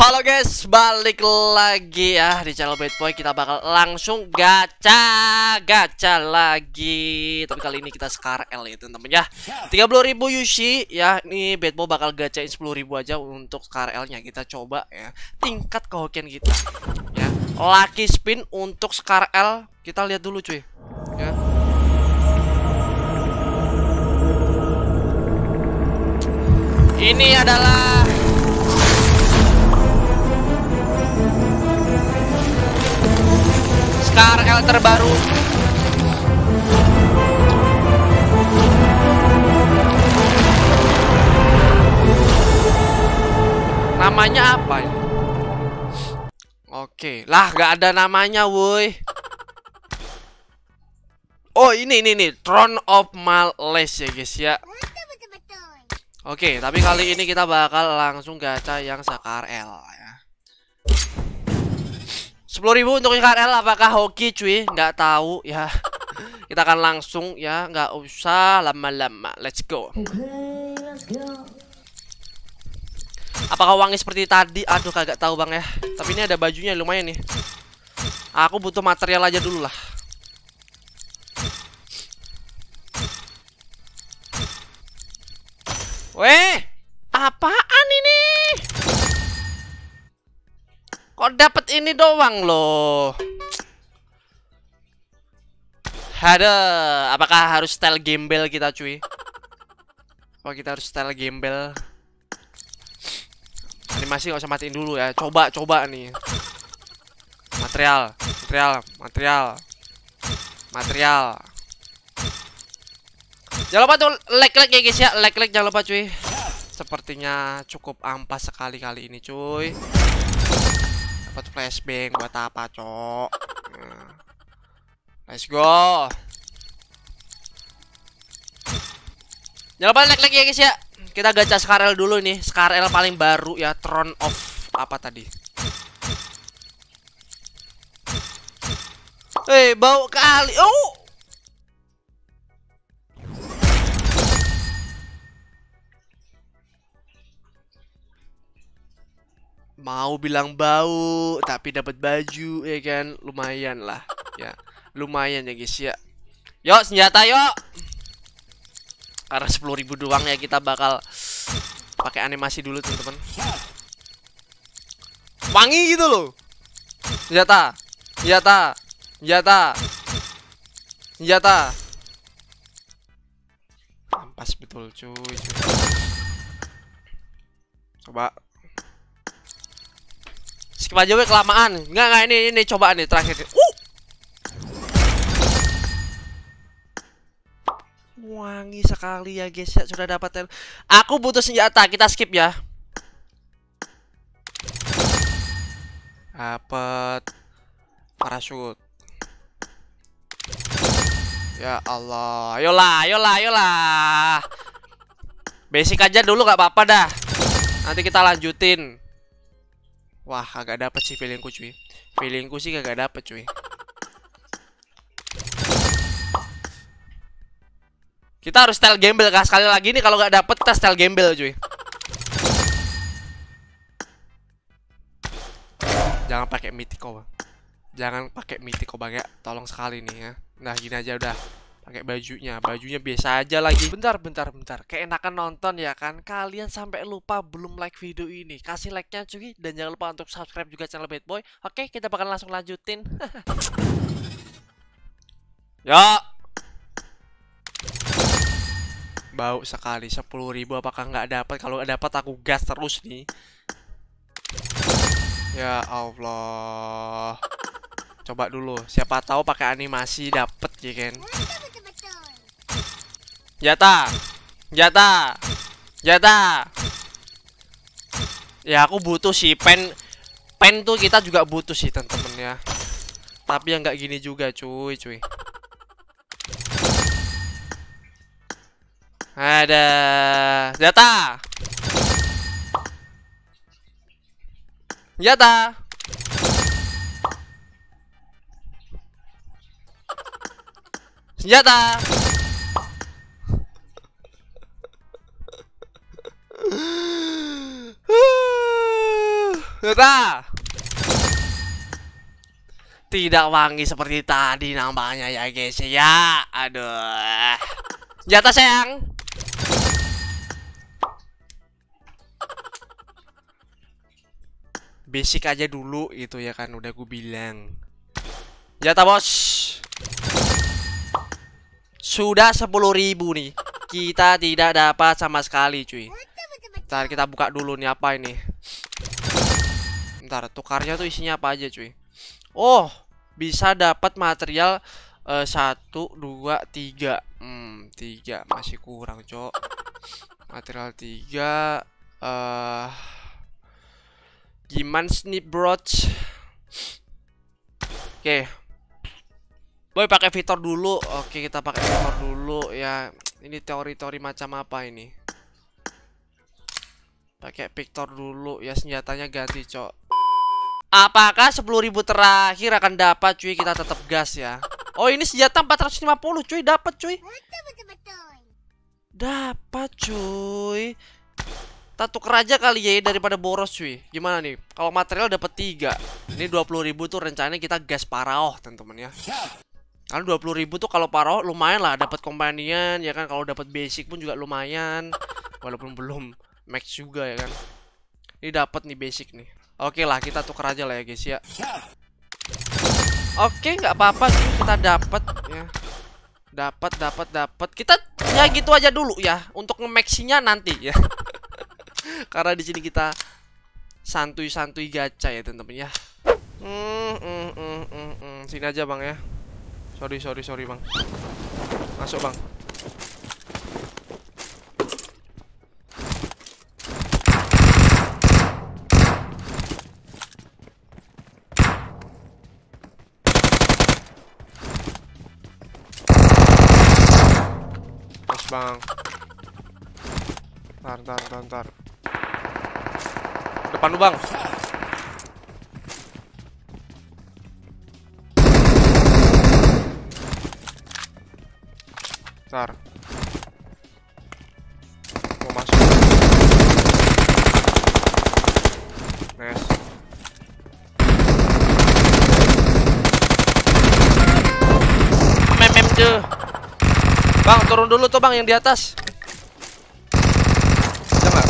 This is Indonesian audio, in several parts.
Halo guys, balik lagi ya di channel Bad Boy. Kita bakal langsung gacha lagi. Tapi kali ini kita SCAR-L ya teman-teman ya. 30.000 Yushi ya. Ini Bad Boy bakal gacain 10.000 aja untuk SCAR-L-nya. Kita coba ya tingkat kehokian kita ya. Lucky spin untuk SCAR-L. Kita lihat dulu cuy ya. Ini adalah SCAR-L terbaru. Namanya apa ini? Oke, lah gak ada namanya woi. Oh ini Throne of Malice ya guys ya. Oke, tapi kali ini kita bakal langsung gacha yang SCAR-L ya. 10.000 untuk SCAR-L, apakah hoki cuy? Nggak tahu ya. Kita akan langsung ya, nggak usah lama-lama. Let's go. Apakah wangi seperti tadi? Aduh kagak tahu bang ya. Tapi ini ada bajunya lumayan nih. Aku butuh material aja dulu lah. Weh, apaan ini? Kok dapat ini doang loh? Ada, apakah harus style gembel kita cuy? Oh kita harus style gembel. Animasi nggak usah matiin dulu ya. Coba nih. Material. Jangan lupa tuh like ya guys ya. Like jangan lupa cuy. Sepertinya cukup ampas sekali kali ini cuy. Dapat flashbang buat apa cok? Nah. Let's go. Jangan lupa like ya guys ya. Kita gacha SCAR-L dulu nih. SCAR-L paling baru ya. Throne of apa tadi? Bau kali. Oh. Mau bilang bau, tapi dapat baju ya kan, lumayan lah ya, lumayan ya guys ya. Yuk senjata yuk. Karena 10.000 doang ya kita bakal pakai animasi dulu teman-teman. Wangi gitu loh. Senjata. Ampas betul cuy. Coba. Skip aja we kelamaan. Enggak ini coba nih terakhir. Wangi sekali ya guys ya, sudah dapat. Aku butuh senjata, kita skip ya. Dapat parasut. Ya Allah, ayolah. Basic aja dulu gak apa-apa dah. Nanti kita lanjutin. Wah, kagak dapet sih feelingku cuy. Feelingku sih kagak dapet cuy. Kita harus style gembel kah? Sekali lagi nih kalau nggak dapet kita style gembel cuy. Jangan pakai mythico bang. Jangan pakai mythico bang ya. Tolong sekali nih ya. Nah gini aja udah. Pakai bajunya biasa aja lagi. Bentar. Keenakan nonton ya kan. Kalian sampai lupa belum like video ini. Kasih like-nya cuy. Dan jangan lupa untuk subscribe juga channel Bad Boy. Oke, kita bakal langsung lanjutin. Yo. Bau sekali. 10.000 apakah nggak dapat? Kalau nggak dapat aku gas terus nih. Ya Allah. Coba dulu. Siapa tahu pakai animasi dapet ya kan. Jatah. Ya aku butuh sih pen tuh kita juga butuh sih temen-temen ya. Tapi yang nggak gini juga cuy. Ada jatah. Senjata. Tuh. Tidak wangi seperti tadi nampaknya ya guys ya. Aduh. Jatah sayang. Basic aja dulu itu ya kan udah gue bilang. Jatah bos. Sudah 10.000 nih. Kita tidak dapat sama sekali cuy. Ntar kita buka dulu nih apa ini. Ntar tukarnya tuh isinya apa aja cuy. Oh, bisa dapat material 1, 2, 3. 3 masih kurang, cok. Material 3 gimana snip brooch. Oke. Boy pakai Victor dulu. Oke, kita pakai Victor dulu ya. Ini teori-teori macam apa ini? Pakai Victor dulu ya, senjatanya ganti, cok. Apakah 10.000 terakhir akan dapat cuy? Kita tetap gas ya. Oh, ini senjata 450 cuy, dapat cuy. Dapat cuy. Kita tuker aja kali ya daripada boros cuy. Gimana nih? Kalau material dapat 3. Ini 20.000 tuh rencananya kita gas parah teman-teman ya. Karena 20.000 tuh kalau parah lumayan lah, dapat companion ya kan. Kalau dapat basic pun juga lumayan. Walaupun belum max juga ya kan. Ini dapat nih basic nih. Oke lah, kita tuker aja lah ya guys ya. Oke, nggak apa-apa sih, kita dapat ya. Dapat. Kita ya gitu aja dulu ya untuk nge-maxinya nanti ya. Karena di sini kita santuy-santuy gacha ya teman-teman ya. Sini aja bang ya. Sorry bang. Masuk bang. Mas bang. Ntar. Depan lu bang. Ntar. Mau masuk. Nice. Mem tuh. Bang, turun dulu tuh bang yang di atas. Jangan.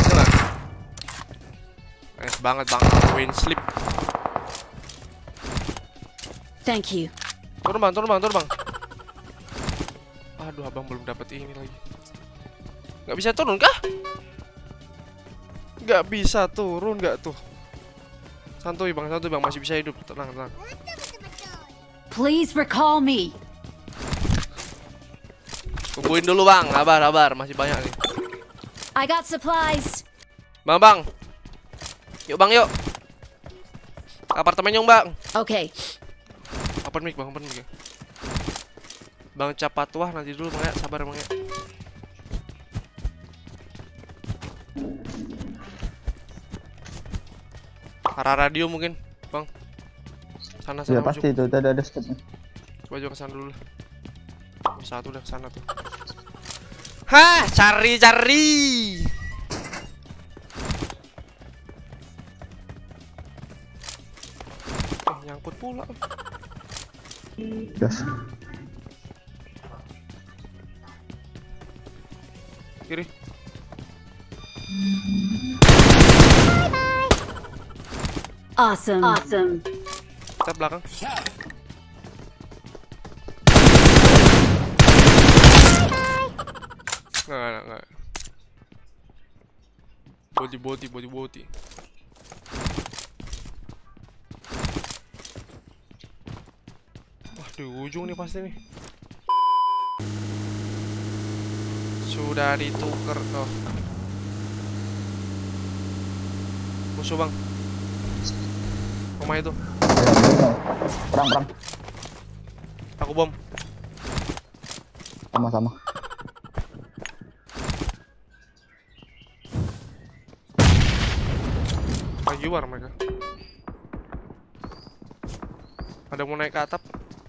Nice banget bang, win slip. Thank you. Turun bang. Aduh, abang belum dapat ini lagi. Nggak bisa turun kah? Nggak bisa turun nggak tuh? Santuy bang, masih bisa hidup. Tenang. Please recall me. Kumpulin dulu bang, sabar, masih banyak nih. I got supplies. Bang. Yuk bang, yuk. Apartemen yung bang. Okay. Open mic bang ya. Bang cepat wah nanti dulu bang ya, sabar bang ya. Arah radio mungkin bang. Sana. Ya pasti itu ada stepnya. Coba juga kesana dulu. Satu udah kesana tuh. Hah, cari. Nyangkut pula. Gas. Kiri. Awesome. Kita belakang. Nggak. Body. Wah, di ujung nih pasti nih. Sudah ditukar tuh. Musuh bang. Rumah itu. Perang. Aku bom. Sama-sama. Lagi war mereka. Ada mau naik ke atap.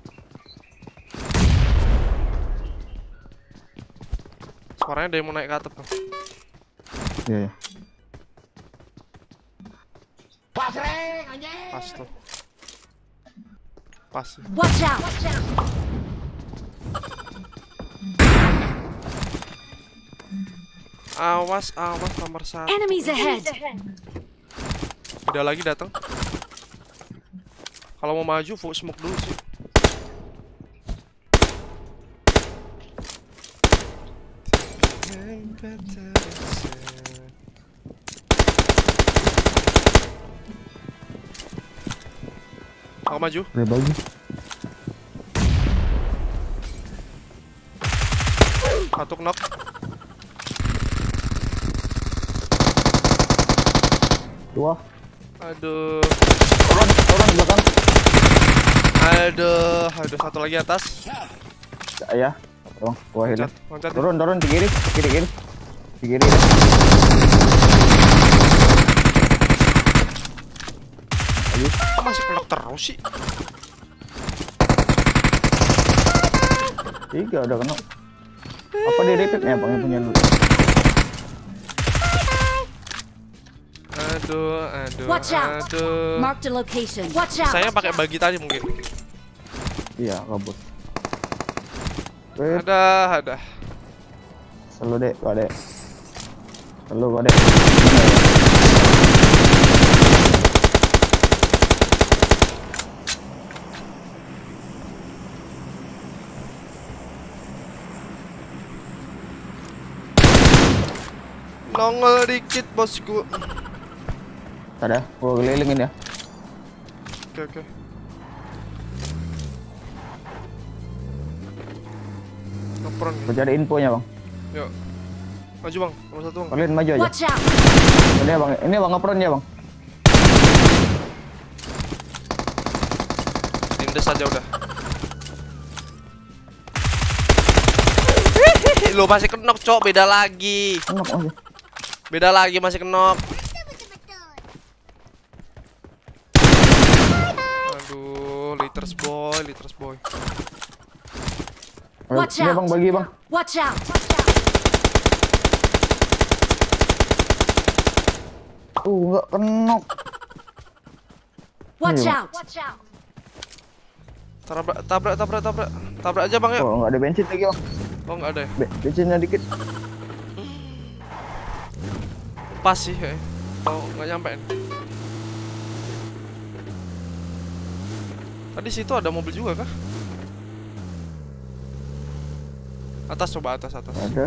Suaranya ada yang mau naik ke atap tuh. Iya. Pasreng. Pas tuh. Pas. Watch out! Awas, nomor 1. Enemies ahead! Udah lagi datang. Kalau mau maju, full smoke dulu sih. Aku maju. Udah bagus. Satu knock. Dua. Aduh. Turun di belakang. Aduh, satu lagi atas. Ya. Bang, gua hilang. Loncat. Turun di kiri. Di kiri. Masih knock terus sih. 3 udah kena. Apa di repeatnya Bang yang punya lu? Aduh. Watch out! Mark the location. Watch out! Saya pakai bagi tadi mungkin. Iya, kabur. Ada. Selalu dek, Pak dek. Selalu Pak dek. Nongol dikit bosku. Ada, gua kelilingin ya. Oke. Laporan. Gua cari infonya Bang. Yuk. Maju Bang, nomor 1 Bang. Kalian maju aja. Watch out! Ini Bang apron ya Bang. Tindes aja udah. Lo masih kenok, Cok, beda lagi. Enak aja. Beda lagi masih kenok. Aduh, liters boy. Watch Ini out! Bang bagi Bang. Watch out! Enggak kenok. Watch Iya. out! Tabrak aja Bang ya. Oh, enggak ada bensin lagi Bang. Oh, enggak ada ya. Bensinnya dikit. Pas sih, oh nggak nyampe. Tadi situ ada mobil juga kah? Atas, coba atas. Ada.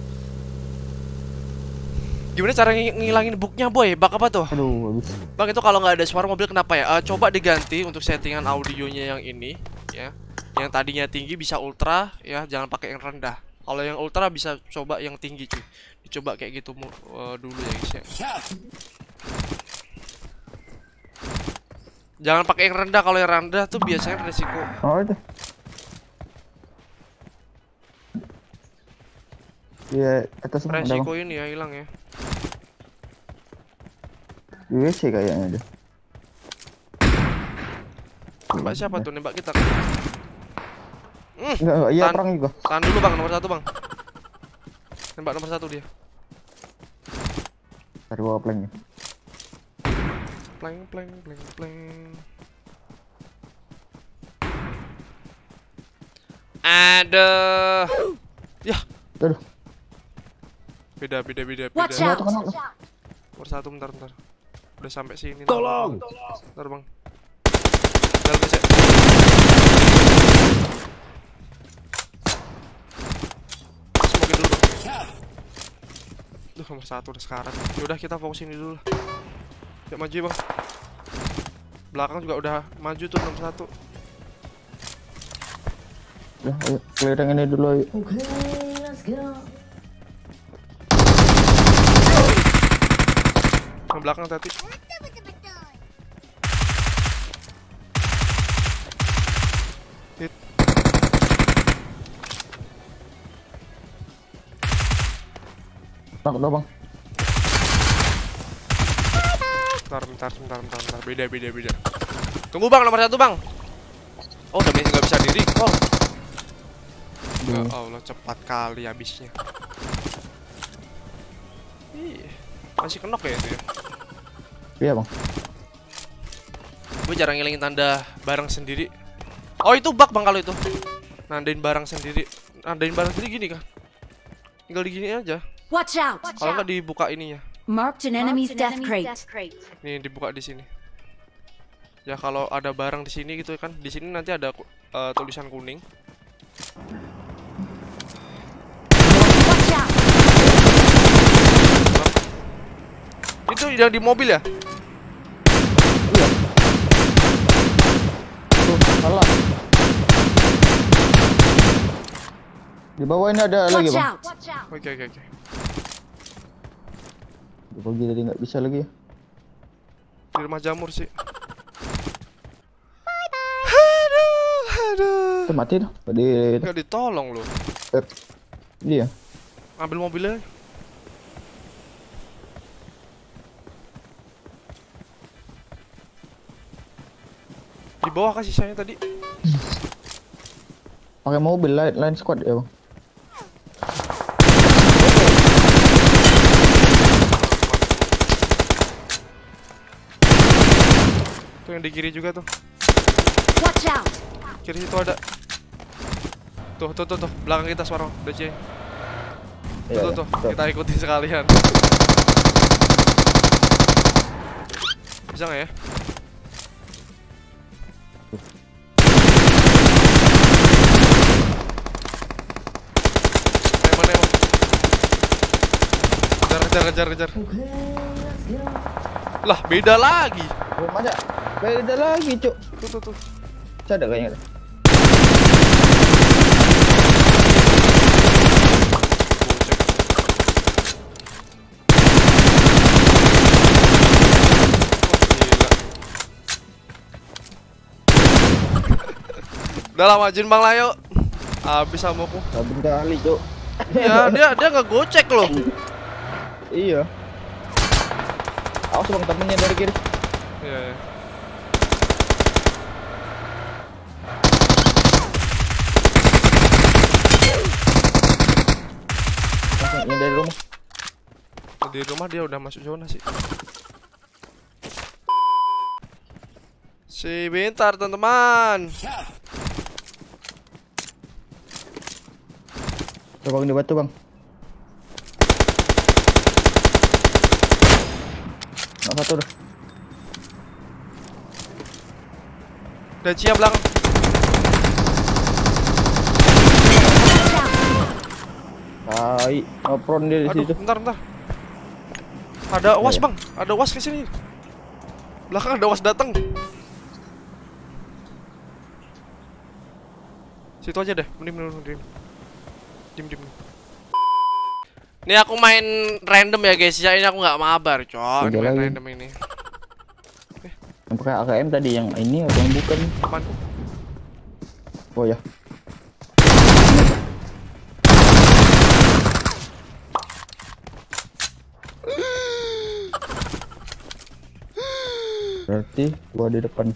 Gimana cara ngilangin bugnya boy? Bug apa tuh? Aduh, habis. Bang, itu kalau nggak ada suara mobil kenapa ya? Coba diganti untuk settingan audionya yang ini ya. Yang tadinya tinggi bisa ultra ya, jangan pakai yang rendah. Kalau yang ultra bisa coba yang tinggi cuy. Dicoba kayak gitu dulu ya guys ya. Jangan pakai yang rendah, kalau yang rendah tuh biasanya resiko. Oh itu. Iya, atas ada Resiko Bang. ini ya hilang ya. Di WC kayaknya ada. Nembak siapa tuh? Nembak kita. Enggak, iya perang juga. Tahan dulu Bang, nomor 1 Bang. Nembak nomor 1 dia. Cari wall planknya. Pleng. Aduh. Ya, Aduh, beda. Watch enggak out! tuh kenok. Nomor 1 bentar. Udah sampai sini. Tolong. Bentar Bang. Dalam guys ya. Smokin dulu Bang. Duh, nomor 1 udah sekarang. Yaudah kita fokus ini dulu. Yuk maju ya Bang. Belakang juga udah maju tuh nomor 1. Ya, ayo clearing ini dulu ayo. Yang belakang tadi. Hit. Takut Bang. Bentar. Beda. Tunggu Bang, nomor 1 Bang. Oh, udah nggak bisa di recall. Ya Allah, cepat kali habisnya. Ih, masih kenok ya itu ya. Iya Bang. Gue jarang ngilangin tanda barang sendiri. Oh itu bug bang kalau itu. Nandain barang sendiri. Nandain barang sendiri gini kan. Tinggal digini aja. Watch out. Kalau nggak dibuka ininya. Marked an enemy's death crate. Nih dibuka di sini. Ya kalau ada barang di sini gitu kan. Di sini nanti ada tulisan kuning. Watch out. Itu yang di mobil ya? Iya. Tuh, salah. Di bawah ini ada lagi, Watch Bang. out. Oke. Pagi tadi nggak bisa lagi ya. Di rumah jamur sih. Aduh. Itu mati tuh. Tadi Nggak ditolong loh. dia. Ambil mobilnya. Di bawah kan sisanya tadi. Pakai mobil lain squad ya, Bang. Tuh yang di kiri juga tuh. Watch out. Kiri situ ada. Tuh, belakang kita suara DC. Iya, Tuh, kita ikutin sekalian. Bisa nggak ya? Mana emang? Kejar. Lah, beda lagi. Belum ada. Beda lagi, Cuk. Tuh. Ada kayaknya. Udah lah majuin Bang Layo. Habis amuku. Saben kali, Cuk. Iya, dia nggak gocek loh. Iya. Awas Bang, temennya dari kiri. Iya. Langsung yang dari rumah. Di rumah dia udah masuk zona sih. Bentar teman-teman. Coba Bang di batu, Bang. Nggak satu dah. Dan siap belakang. Tai, ngepron dia di Aduh, situ. bentar. Ada was Bang, ada was ke sini. Belakang ada was datang. Situ aja deh, mending. Dim. Ini aku main random ya guys, ya ini aku nggak mabar, coy. Main lagi. random ini. Yang pakai AKM tadi yang ini atau yang bukan? Apaan? Oh ya. Berarti gua di depan.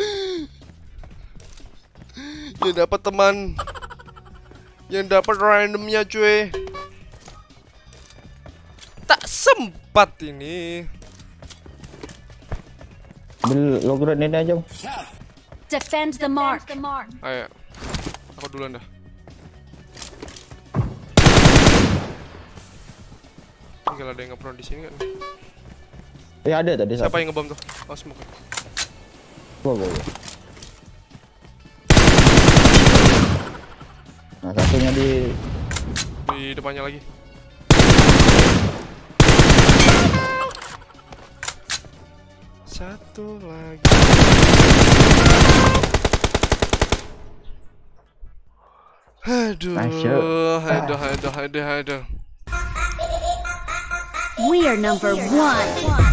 Yang dapat teman. Yang dapat randomnya cuy. Tak sempat ini. Ambil low grade ini aja, Bang. Defend the mark. Ayo. Aku duluan dah. Tinggal ada yang nge-pro di sini kan? Ada tadi. Siapa yang ngebom tuh? Oh, smoke. Gua. Nah, satunya di depannya lagi. Satu lagi. Aduh. We are number 1.